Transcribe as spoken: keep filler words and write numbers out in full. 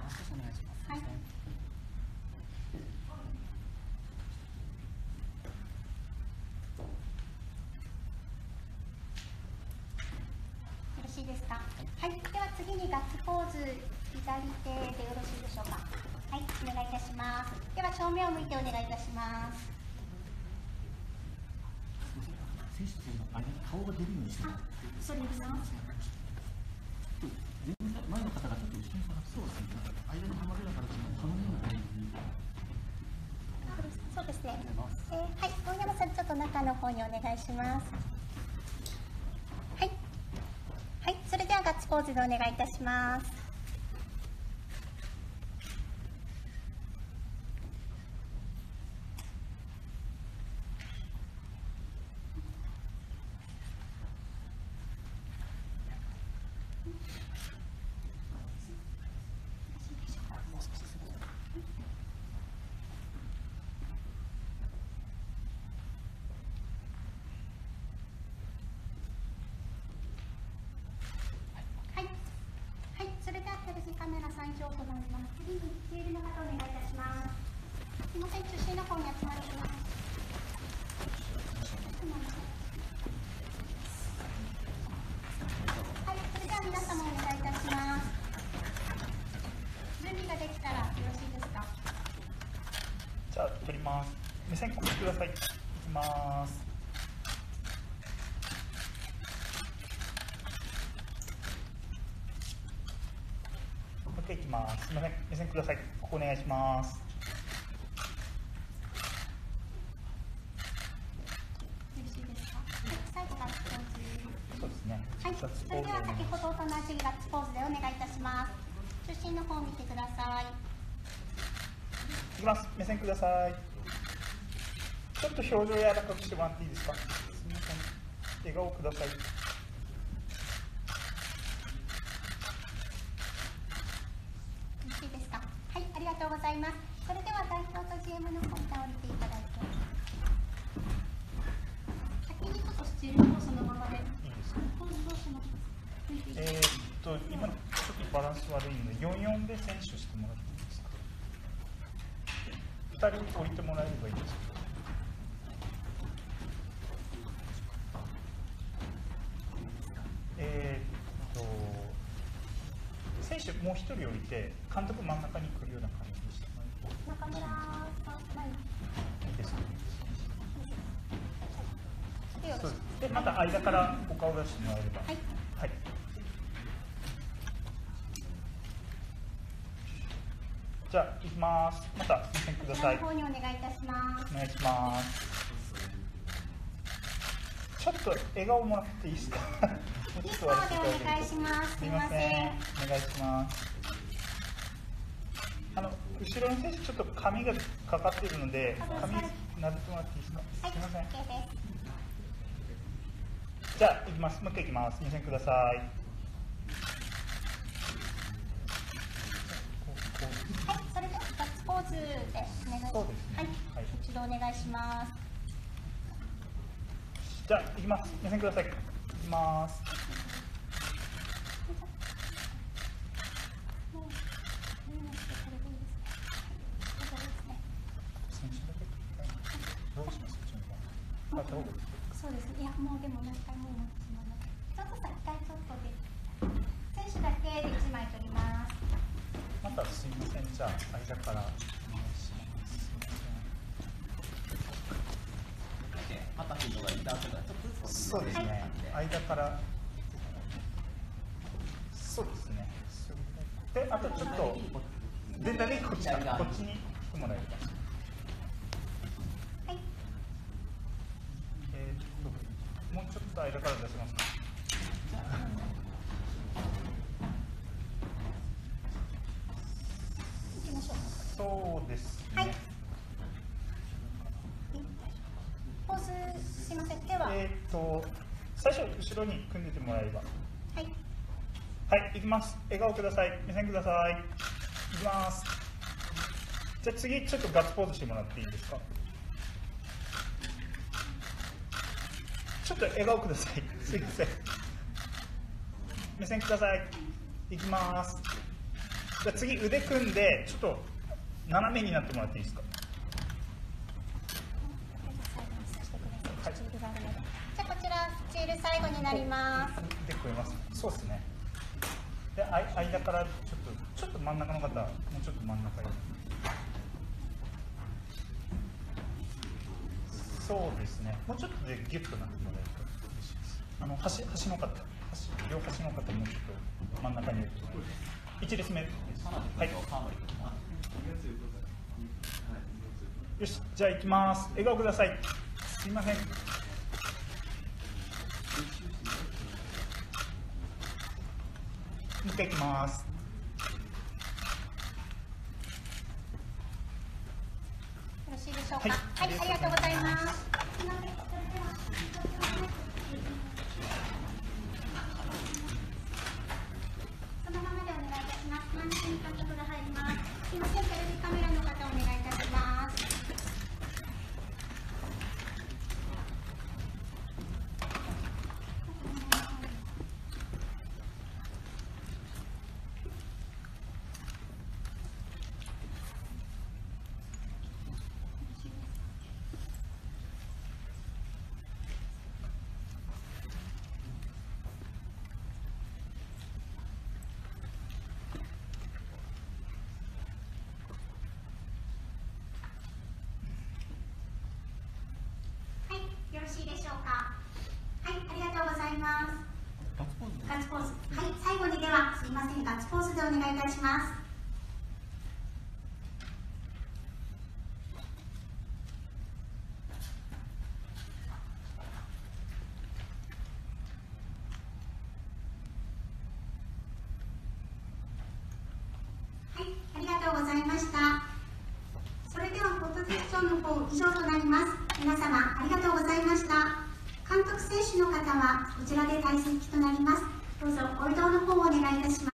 お願いします。はい。よろしいですか。はい。では次にガッツポーズ、左手でよろしいでしょうか。はい、お願いいたします。では正面を向いてお願いいたします。 選手の間に顔が出るようにしてもらって。 それですか。 前の方がちょっと後ろに下がってそうですね。間にはまるような形のこのような感じに。 そうですね。えー、はい、大山さん、ちょっと中の方にお願いします。はい。はい、それではガッツポーズでお願いいたします。カメラさん以上となります。次にテールの方お願いいたします。すみません、中心の方に集まります。はい、それでは皆様お願いいたします。準備ができたらよろしいですか。 じゃあ撮ります。目線こっちください。いきます。いきます。すみません、目線ください。ここお願いします。 よろしいですか。はい、最後ガッツポーズ。 そうですね。 はい、それでは先ほどと同じガッツポーズでお願いいたします。中心の方を見てください。 いきます。目線ください。ちょっと表情柔らかくしてもらっていいですか。すみません。笑顔ください。 ありがとうございます。それでは代表と ジーエム の方に降りていただいて、先にちょっとスチールをそのままで。いいですか。ポーズどうしましょう。 えー、っと今ちょっとバランス悪いのでよんよんで選手してもらっていいですか。ふたり降りてもらえればいいですけど。えー、っと選手もう一人降りて監督真ん中に来るような感じでした。 中村さん、はい。 いいですね。そうです。でまた間からお顔出してもらえれば。はい。はい。じゃあ行きます。また目線ください。 こちらの方にお願いいたします。 お願いします。ちょっと笑顔もらっていいですか。 いい顔でお願いします。すみません。 お願いします。あの後ろの選手ちょっと髪がかかっているので、髪なでてもらっていいですか。 はい、 すみません。 OK です。 じゃあ行きます。もう一回行きます。目線ください。はい、 それではガッツポーズでお願いします。 そうですね。 はい、はい、一度お願いします。 じゃあ行きます。目線ください。行きます。どうします？ そうですね。いやもうでも何回もなってしまうので、ちょっとさ一回ちょっとで選手だけで一枚取ります。 またすみません。じゃあ間からお願いします。すみません。 またフィードがいた後がちょっとずつそうですね。間からそうですね。であとちょっと全体でこっちこっちに来てもらえれば。もうちょっと間から出せますか。そうですね。はい。 ポーズすみません。では。 えっと最初後ろに組んでてもらえれば。 はい。 はい、行きます。笑顔ください。目線ください。行きます。じゃあ次ちょっとガッツポーズしてもらっていいですか。ちょっと笑顔ください。すいません。目線ください。いきます。 じゃあ次腕組んでちょっと斜めになってもらっていいですか。 最後にさせてください。スチールがあるので。じゃあこちらスチール最後になります。 腕組みます。そうですね。であい間からちょっとちょっと真ん中の方、もうちょっと真ん中に。そうですね。もうちょっとでギュッとなってもらえると嬉しいです。あの端端の方、端両端の方もうちょっと真ん中に入れてもらえる。一列目です。はい。よし、じゃあ行きます。笑顔ください。すいません。もう一回行きます。 よろしいでしょうか。 はい、 はい、ありがとうございます。そのままでお願いいたします。真ん中に監督が入ります。すいません、テレビカメラの方お願いいたします。よろしいでしょうか。はい、ありがとうございます。 ガッツポーズ。 ガッツポーズ。はい、最後にではすいません、ガッツポーズでお願いいたします。はい、ありがとうございました。それではフォトセッションの方以上となります。皆様ありがとうございました。監督選手の方はこちらで退席となります。どうぞご移動の方をお願いいたします。